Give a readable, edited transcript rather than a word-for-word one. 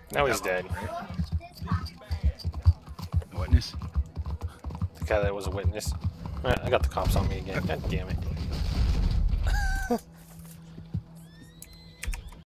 Now he's dead. A witness? The guy that was a witness. I got the cops on me again. God damn it.